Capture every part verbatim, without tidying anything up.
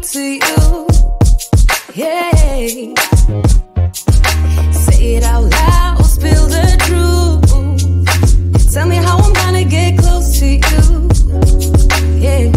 close to you. Yeah. Say it out loud, spill the truth. Tell me how I'm gonna get close to you. Yeah.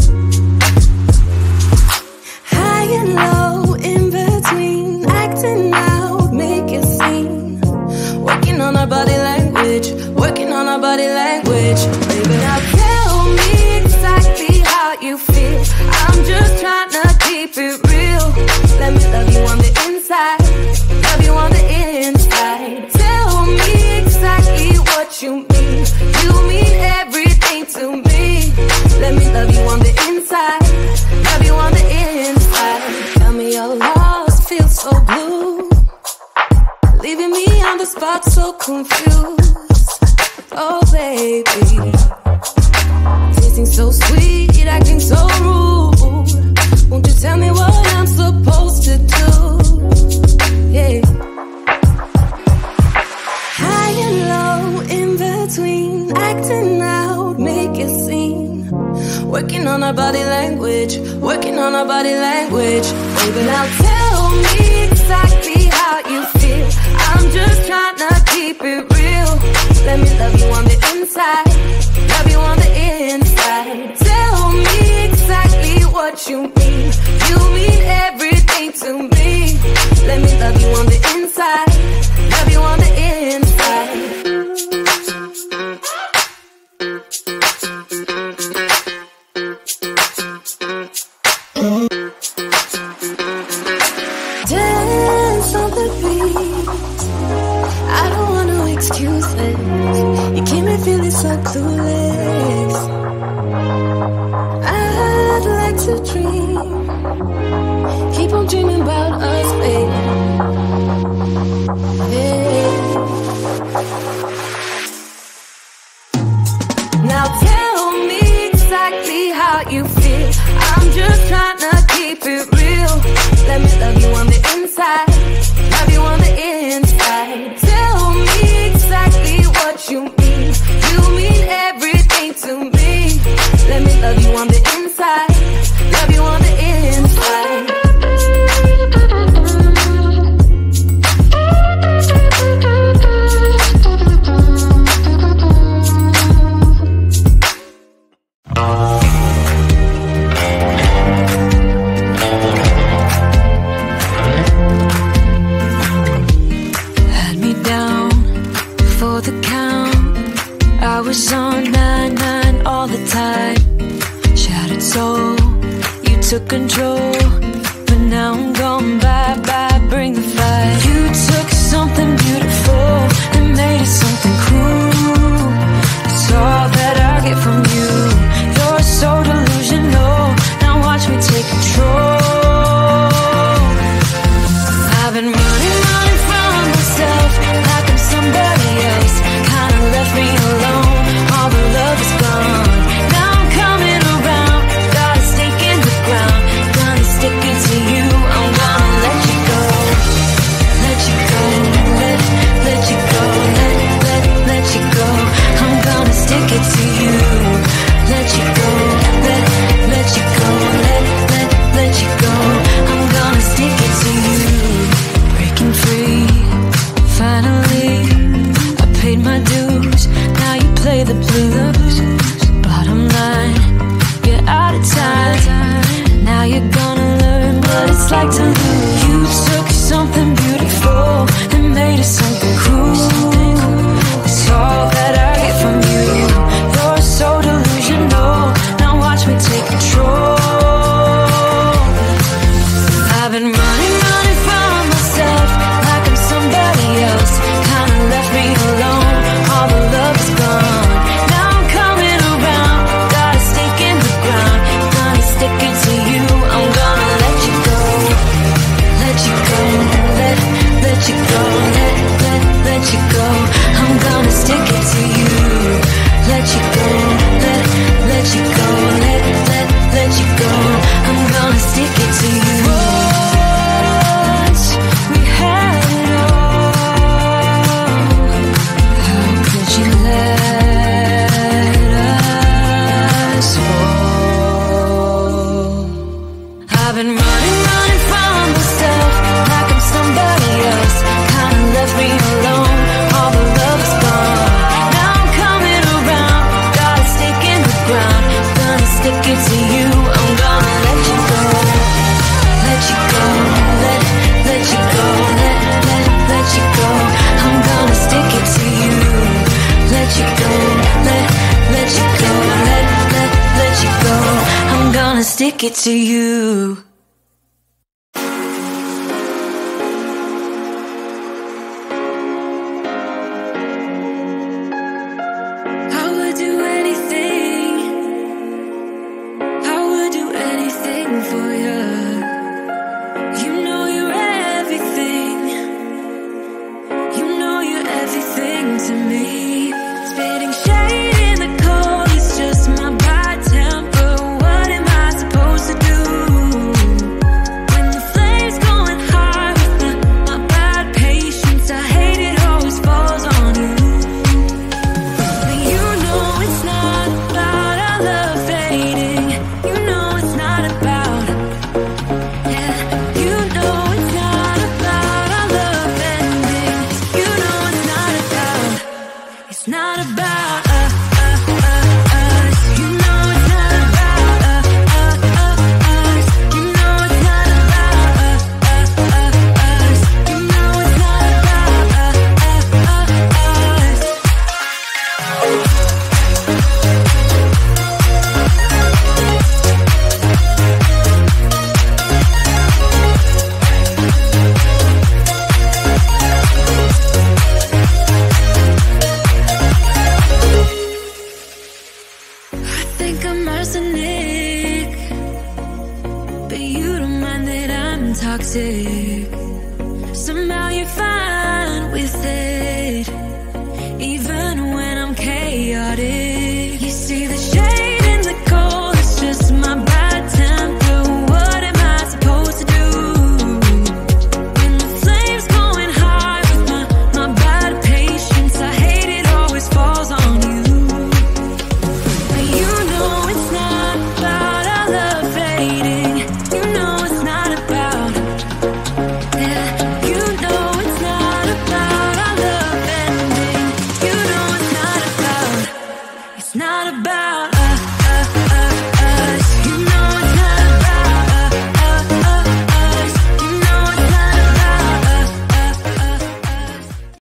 High and low, in between, acting out, make a scene. Working on our body language, working on our body language. Baby, now tell me exactly how you feel. I'm just trying to keep it real. Let me love you on the inside, love you on the inside. Tell me exactly what you mean. You mean everything to me. Let me love you on the inside, love you on the inside. Tell me you're lost, feel so blue, leaving me on the spot so confused. Oh baby, tasting so sweet, acting so rude. Won't you tell me what I'm supposed to do? Yeah. High and low, in between, acting out, make a scene. Working on our body language, working on our body language. Baby, now tell me exactly how you feel. I'm just trying to keep it real. Let me love you on the inside, love you on the inside. Tell me exactly what you mean. You mean everything to me. Let me love you on the inside, love you on the inside. Dance on the beat, I don't want no excuses. You keep me feeling so clueless. I'd like to dream, keep on dreaming about us, baby. Yeah. Now tell me exactly how you feel. I'm just trying to keep it real. Let me love you on the inside, love you on the inside. Tell me exactly what you mean. You mean everything to me. Let me love you on the inside, love you on the inside. Was on nine nine all the time. Shattered soul, you took control, but now I'm gone. Bye bye, bring the fire. You took something beautiful and made it something cruel. It's all that I get from you. You're so delusional. Now watch me take control. I've been running, running from myself like I'm somebody else. Kinda left me alone. All the love is gone. Now I'm coming around. Got a stake in the ground. Gonna stick it to you. I'm gonna let you go. Let you go. Let, let you go. Let, let, let you go. I'm gonna stick it to you. Let you go. Let, I've been running, running from myself, like I'm somebody else. Kinda left me alone, all the love is gone. Now I'm coming around, got a stick in the ground. Gonna stick it to you, I'm gonna let you go. Let you go, let, let you go, let, let, let you go. I'm gonna stick it to you. Let you go, let, let you go, let, let, let you go. I'm gonna stick it to you. I would do anything, I would do anything for you. You know you're everything, you know you're everything to me. Spitting shade in the cold, it's just my bad temper. What am I supposed to do when the flame's going high with my, my bad patience? I hate it always falls on you. But you know it's not about our love fading. You know it's not about, yeah. You know it's not about our love ending. You know it's not about, it's not about uh, uh, uh, us. You know it's not about uh, uh, uh, us. You know it's not about uh, uh, uh, us. You know it's not about uh, uh, uh, us. I think I'm arsenic, but you don't mind that I'm toxic. Somehow you're fine with it, even when I'm chaotic.